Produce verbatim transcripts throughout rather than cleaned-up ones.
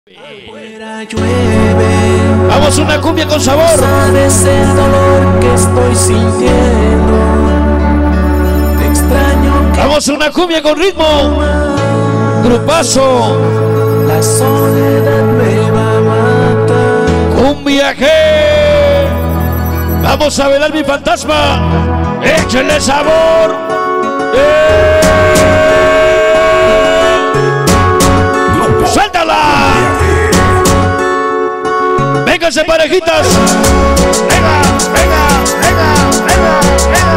Afuera llueve. Vamos, una cumbia con sabor. Sabes el dolor que estoy sintiendo. Te extraño. Vamos, una cumbia con ritmo. Grupazo. La soledad me va a matar. Cumbia que. Vamos a velar mi fantasma. Échenle sabor. ¡Eh! ¡Suéltala! ¡Vénganse, parejitas! ¡Venga, venga, venga, venga, venga!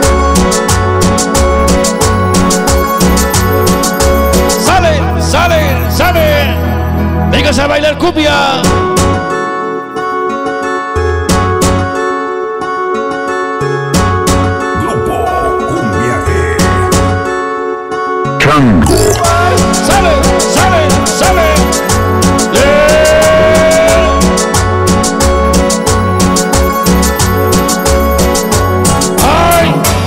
¡Sale, sale, sale! ¡Vénganse a bailar cumbia! Grupo Cumbia G. ¡Sale, sale, sale! ¡Yeah! ¡Ay!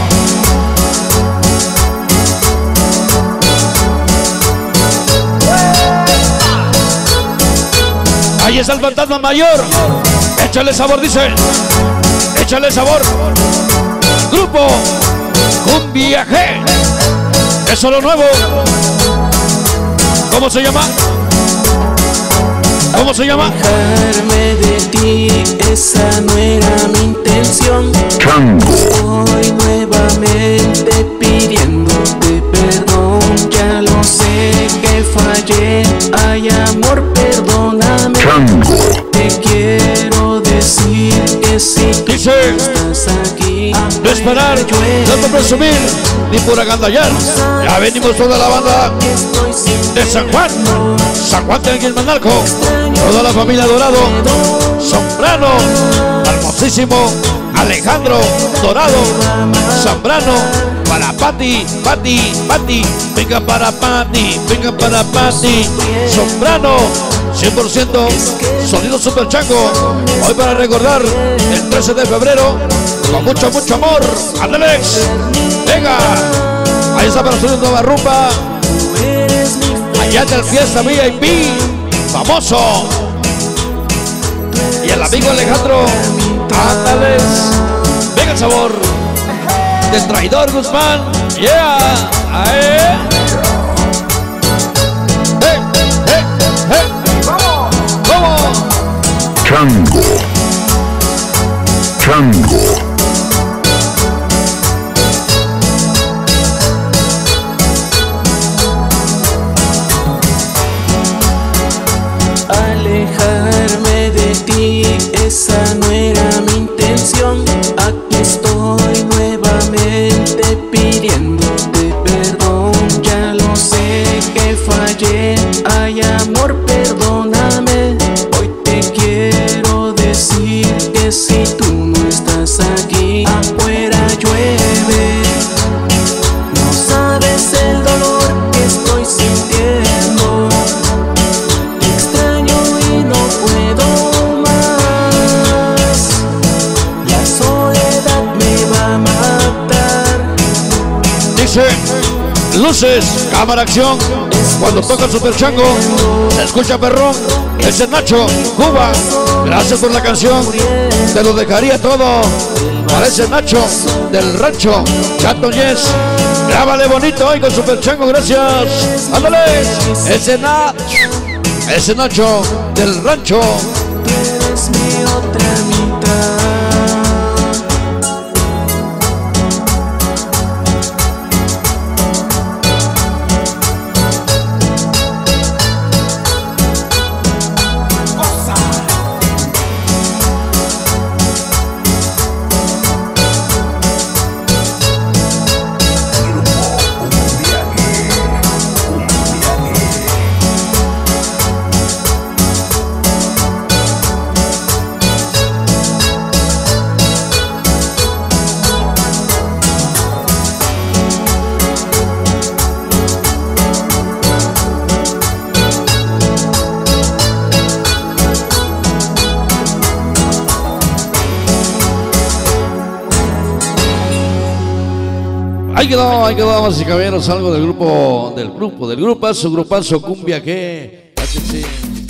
Ahí está el fantasma mayor. Échale sabor, dice. Échale sabor. Grupo Cumbia G. Eso es lo nuevo. ¿Cómo se llama? ¿Cómo se llama? Alejarme de ti, esa no era mi intención. Estoy nuevamente pidiéndote perdón. Ya lo sé que fallé. Ay, amor, perdóname. Te quiero decir que si tú Dice, estás aquí, no esperar, no por presumir, ni por agandallar. Ya venimos toda la banda de San Juan. San Juan de Manalco. Toda la familia Dorado. Sombrano. Hermosísimo Alejandro Dorado. Zambrano. Para Pati, Pati, Pati. Venga para Pati, venga para Pati. Sombrano. cien por ciento sonido super chango. Hoy para recordar el trece de febrero con mucho, mucho amor. Andalex, venga. Ahí está para subir Nueva Rumba. Allá en el Fiesta V I P famoso. Y el amigo Alejandro. Andalex. Venga el sabor del traidor Guzmán. Yeah. Ahí. Hey, hey, hey. ¿Cómo? Chango. Chango. Alejarme de ti, esa no era mi intención. Aquí estoy nuevamente pidiéndote perdón. Ya lo sé que fallé. Ay, amor, perdóname. Hoy te quiero decir que si tú no estás aquí, afuera llueve. No sabes el dolor que estoy sintiendo. Te extraño y no puedo más. La soledad me va a matar. Dice, luces, cámara, acción. Cuando toca el Super Chango, se escucha perrón. Ese es Nacho, Cuba. Gracias por la canción. Te lo dejaría todo. Parece Nacho del rancho. Chato Yes. Grábale bonito hoy con Super Chango, gracias. Ándale. Ese na, ese Nacho del rancho. Tú eres mi otra mitad. Ahí quedó, ahí quedó, damas y caballeros, algo del grupo, del grupo, del grupazo, grupazo Cumbia G.